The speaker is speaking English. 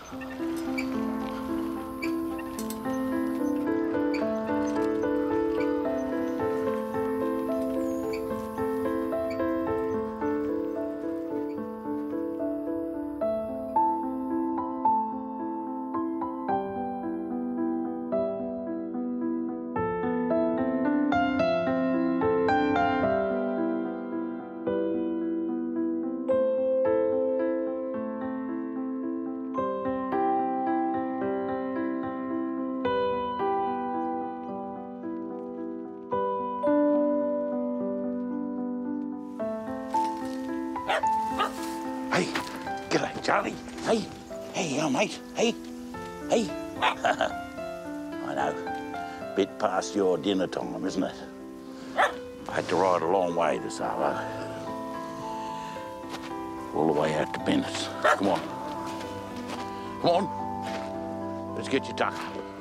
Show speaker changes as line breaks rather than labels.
Hey, g'day, Charlie. Hey, mate. Hey. I know, bit past your dinner time, isn't it? I had to ride a long way to Savo. All the way out to Bennett's. Come on. Let's get your tucker.